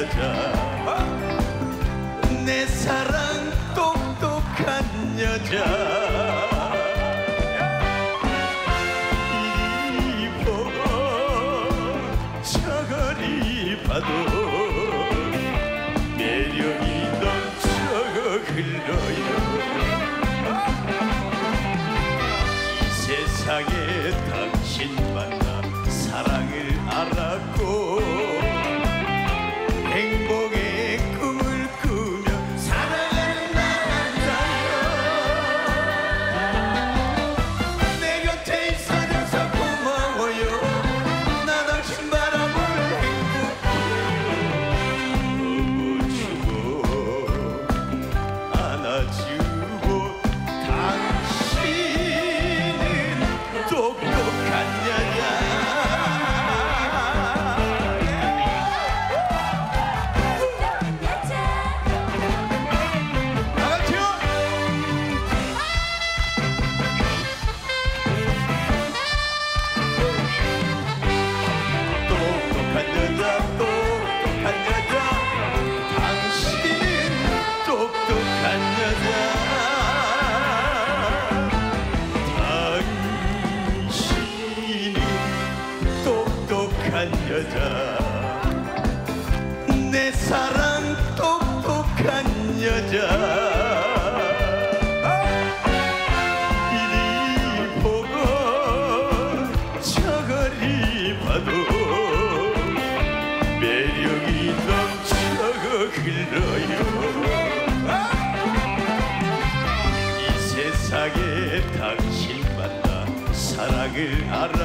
여자 내 사랑 똑똑한 여자 이리 보고 저리 봐도 매력이 넘쳐 흘러요 이 세상에 당신 만나 사랑을 알았고 행복의 꿈을 꾸며 사랑을 나간다요 내 곁에 있어줘서 고마워요 나 당신 바라볼 행복해 업어주고 안아주고 당신은 똑똑한 여자 여자 내 사랑 똑똑한 여자 이리 보고 저리 봐도 매력이 넘쳐 흘러요 이 세상에 당신 만나 사랑을 알아